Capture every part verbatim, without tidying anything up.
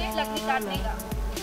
इस लकड़ी काटने का।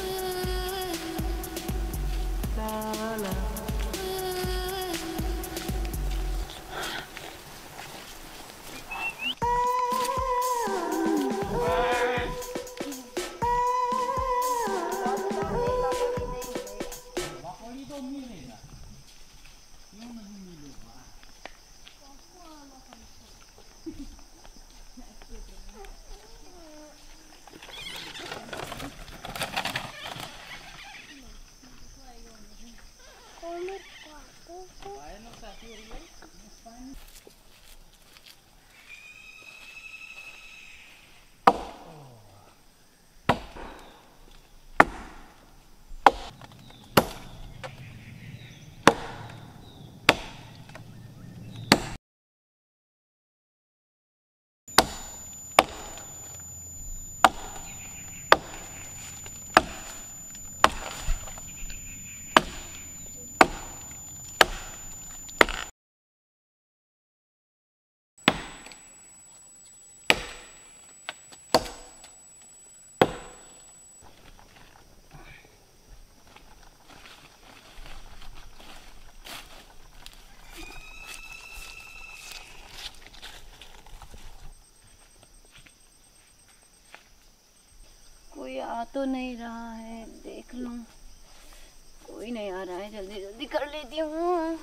कोई आ तो नहीं रहा है, देख लूं। कोई नहीं आ रहा है, जल्दी जल्दी कर लेती हूँ।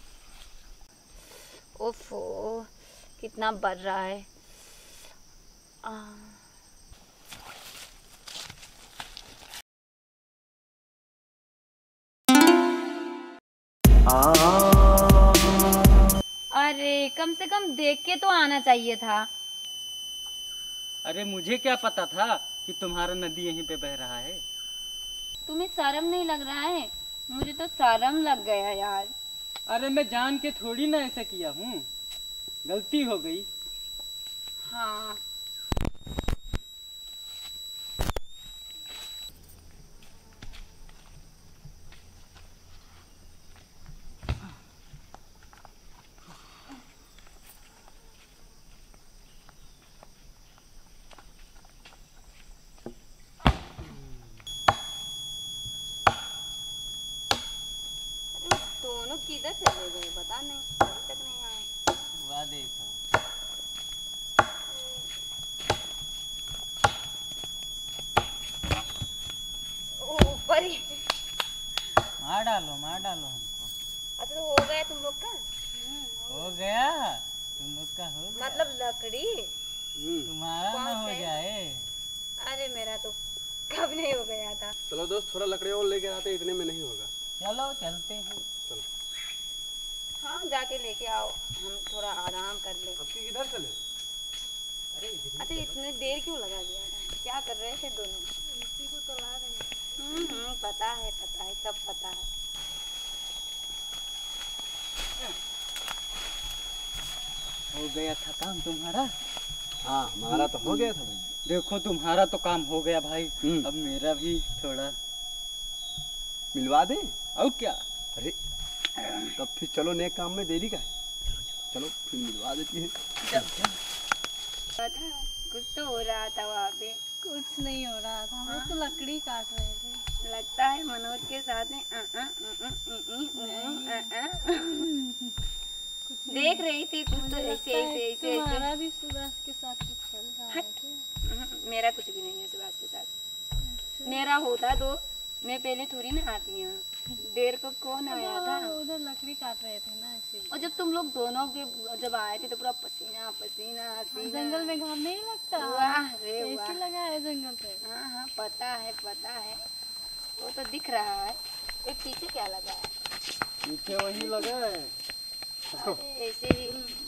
ओफो, कितना बढ़ रहा है। आ, अरे कम से कम देख के तो आना चाहिए था। अरे मुझे क्या पता था कि तुम्हारा नदी यहीं पे बह रहा है। तुम्हें शर्म नहीं लग रहा है? मुझे तो शर्म लग गया यार। अरे मैं जान के थोड़ी ना ऐसा किया हूँ, गलती हो गई। हाँ दोनों किधर चले गए पता नहीं, अभी तक नहीं आए। वाह देखो, ऊपर ही। मार डालो मार डालो हमको। अच्छा तो हो गया तुम लोग का? हो गया, तुम लोग का हो गया। मतलब लकड़ी तुम्हारा ना हो जाए। अरे मेरा तो कब नहीं हो गया था। चलो दोस्त, थोड़ा लकड़ी और लेके आते, इतने में नहीं होगा। चलो चलते हैं। चलो। हाँ जाके लेके आओ, हम थोड़ा आराम कर ले। आपकी किधर चले? अरे अच्छा इतनी देर क्यों लगा दिया था? क्या कर रहे थे दोनों? इसी को तो ला रहे हैं। हम्म पता है पता है, सब पता है। हो गया था काम तुम्हारा? हाँ हमारा तो हो गया था भाई। देखो तुम्हारा तो काम हो गया भाई, अब मेरा भी थोड़ा मिलवा दे। और क्या? अरे तब फिर चलो, नए काम में देरी का है। चलो फिर मिलवा देती है। चल चल। पता कुछ तो हो रहा था वहाँ पे। कुछ नहीं हो रहा था, हम तो लकड़ी काट रहे थे। लगता है मनोज के साथ में आ, आ, आ, आ, आ, आ, आ, देख रही थी कुछ तो ऐसे ऐसे ऐसे। तुम्हारा भी सुभाष के साथ कुछ चल रहा है? मेरा कुछ भी नहीं है सुभाष के साथ। मेरा होता तो मैं पहले थोड़ी ना आती यहाँ। देर को कौन आया था? उधर लकड़ी काट रहे थे ना इसीलिए। और जब तुम लोग दोनों के जब आए थे तो पूरा पसीना पसीना पसीना। जंगल में घाम नहीं लगता? वाह रे वाह, ऐसे लगा है जंगल पे। हाँ हाँ पता है पता है, वो तो दिख रहा है। एक पीछे क्या लगा है? पीछे वही लगा है। ऐसे ही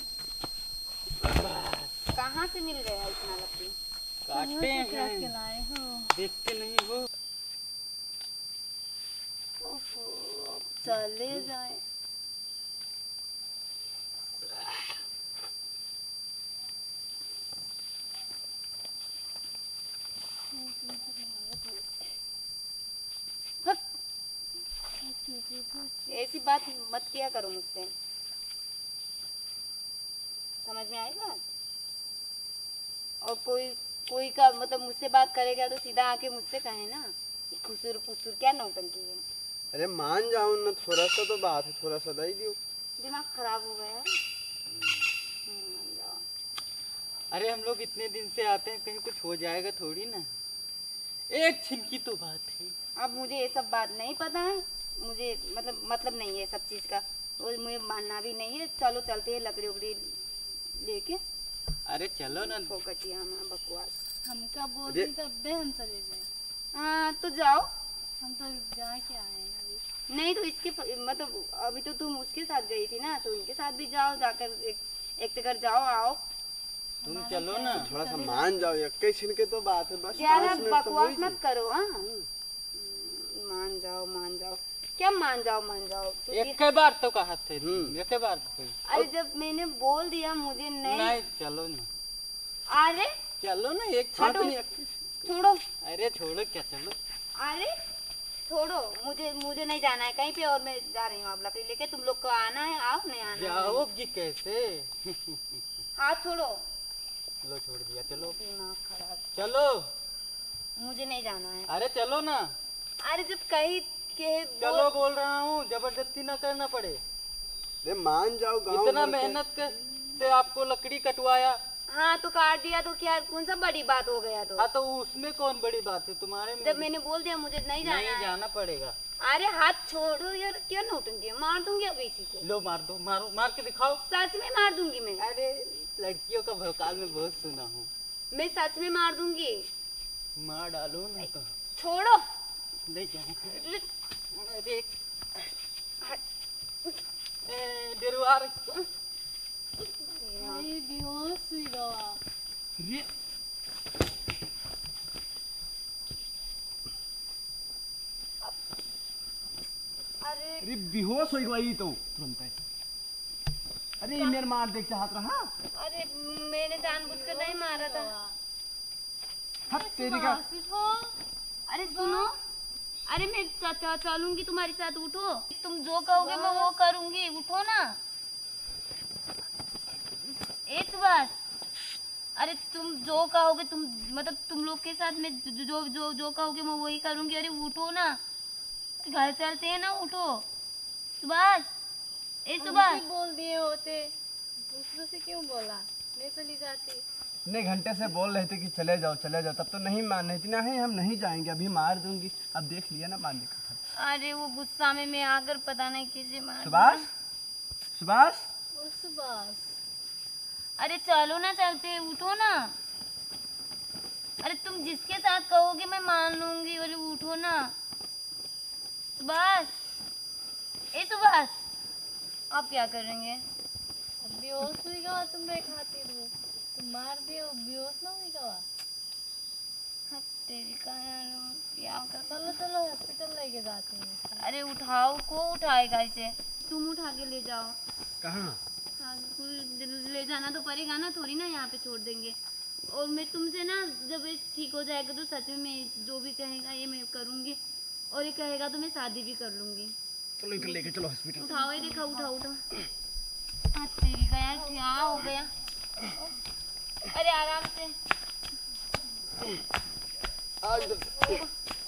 कहाँ से मिल गया इतना लकड़ी? काटते हैं, के लाए हो? देखते नहीं हो? ओहो, चले जाए। ऐसी बात मत किया करो मुझसे, समझ में आएगा? और कोई कोई का मतलब मुझसे बात करेगा तो सीधा आके मुझसे कहे ना, खुसुर फुसुर क्या नौटंकी है। अरे मान जाओ ना, थोड़ा सा तो बात है, थोड़ा सा दे दियो। दिमाग खराब हो गया है। मान जाओ। अरे हम लोग इतने दिन से आते हैं, कहीं कुछ हो जाएगा थोड़ी ना। एक छिन की तो बात है। अब मुझे ये सब बात नहीं पता है, मुझे मतलब मतलब नहीं है सब चीज का, और मुझे मानना भी नहीं है। चलो चलते हैं लकड़ी उकड़ी लेके। अरे चलो ना। फोकटिया में बकवास। हम क्या बोल रही तब भी हम चले गए। हाँ तो जाओ। हम तो जाके आए हैं अभी। नहीं तो इसके मतलब अभी तो तुम उसके साथ गई थी ना, तो इनके साथ भी जाओ, जाकर एक, एक चक्कर जाओ आओ। तुम चलो ना। थोड़ा सा मान जाओ, एक छिन के तो बात है बस। यार पाँच मिनट तो बकवास वही मत थी। करो। हाँ मान जाओ मान जाओ, क्या मान जाओ मान जाओ। तो एक के बार तो कहा थे। हम्म। एक के बार तो कोई। अरे जब मैंने बोल दिया मुझे नहीं, नहीं चलो ना। अरे चलो ना एक हाँ, छाप तो- नहीं। छोड़ो, अरे छोड़ो क्या, चलो। अरे छोड़ो, मुझे मुझे नहीं जाना है कहीं पे, और मैं जा रही हूँ अब लकड़ी लेके। तुम लोग को आना है आओ, नहीं आना है। जाओगी कैसे? हाथ छोड़ो। लो छोड़ दिया, चलो। दिमाग खराब। चलो। मुझे नहीं जाना है। अरे चलो ना। अरे जब कहीं के चलो बोल रहा हूँ, जबरदस्ती ना करना पड़े। अरे मान जाओ, गाँव इतना भर के- मेहनत कर से आपको लकड़ी कटवाया। हाँ तो काट दिया तो क्या, कौन सा बड़ी बात हो गया तो। हाँ तो उसमें कौन बड़ी बात है तुम्हारे में? जब मैंने बोल दिया मुझे नहीं जाना नहीं है। जाना पड़ेगा। अरे हाथ छोड़ो यार, क्या नौटंकी है, मार दूंगी अब इसी से। लो मार दो, मारो, मार के दिखाओ। सच में मार दूंगी मैं। अरे लड़कियों का भौकाल में बहुत सुना हूँ। मैं सच में मार दूंगी। मार डालो ना तो। छोड़ो। नहीं जाना। अरे ए, डेरुआ रही। ये बेहोश हुई गवा। अरे अरे अरे बेहोश हो गई तो तुरंत है। अरे ये मेरे मार देख चाहत रहा। अरे मैंने जानबूझकर नहीं मारा था। हट तेरी का। उठो। अरे सुनो, अरे मैं च- च- चलूंगी तुम्हारे साथ, उठो। तुम जो कहोगे मैं वो करूंगी, उठो ना। एक बात, अरे तुम जो कहोगे, तुम मतलब तुम लोग के साथ मैं जो जो जो, जो कहोगे मैं वही करूंगी। अरे उठो ना, घर चलते हैं ना, उठो। सुभाष, ए सुभाष। हमसे बोल दिए होते, दूसरों से क्यों बोला? मैं चली जाती। इतने घंटे से बोल रहे थे कि चले जाओ चले जाओ, तब तो नहीं मान रही थी। नहीं हम नहीं जाएंगे, अभी मार दूंगी। अब देख लिया ना मारने का। अरे वो गुस्सा में मैं आकर पता नहीं किसे मार। सुभाष, सुभाष, वो सुभाष। अरे चलो ना, चलते हैं, उठो ना। अरे तुम जिसके साथ कहोगे मैं मान लूंगी। अरे उठो ना सुभाष, ए सुभाष, आप क्या करेंगे? अब बेहोश हुई गवा, तुम मैं खाती रहूं। तुम मार दियो, बेहोश ना हुई गवा। हाँ, तेरी का यार, क्या कर। चलो चलो हॉस्पिटल लेके जाते हैं। अरे उठाओ, को उठाएगा इसे? तुम उठा के ले जाओ। कहाँ? हाँ, कोई ले जाना तो पड़ेगा ना, थोड़ी ना यहाँ पे छोड़ देंगे। और मैं तुमसे ना, जब ये ठीक हो जाएगा तो सच में मैं जो भी कहेगा ये मैं करूँगी, और ये कहेगा तो मैं शादी भी कर लूँगी। चलो इनको लेके चलो हॉस्पिटल। उठाओ, ये देखा, उठाओ उठाओ। हाँ तेरी का यार, क्या हो गया? अरे आराम से। आज